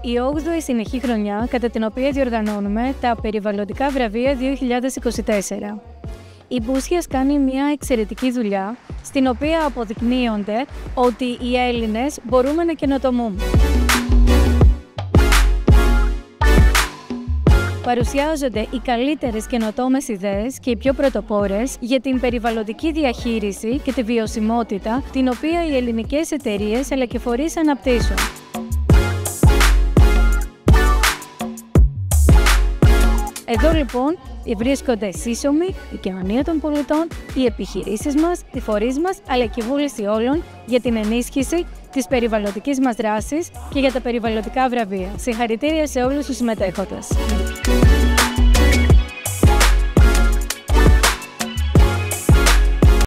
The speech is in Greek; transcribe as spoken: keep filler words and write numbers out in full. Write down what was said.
η όγδοη συνεχή χρονιά κατά την οποία διοργανώνουμε τα περιβαλλοντικά βραβεία δύο χιλιάδες είκοσι τέσσερα. Η Μπούσχιας κάνει μια εξαιρετική δουλειά, στην οποία αποδεικνύονται ότι οι Έλληνες μπορούμε να καινοτομούμε. Παρουσιάζονται οι καλύτερες καινοτόμες ιδέες και οι πιο πρωτοπόρες για την περιβαλλοντική διαχείριση και τη βιωσιμότητα, την οποία οι ελληνικές εταιρείες αλλά και φορείς αναπτύσσουν. Εδώ λοιπόν βρίσκονται σύσσωμοι, η κοινωνία των πολιτών, οι επιχειρήσεις μας, οι φορείς μας, αλλά και η βούληση όλων για την ενίσχυση της περιβαλλοντικής μας δράσης και για τα περιβαλλοντικά βραβεία. Συγχαρητήρια σε όλους τους συμμετέχοντες.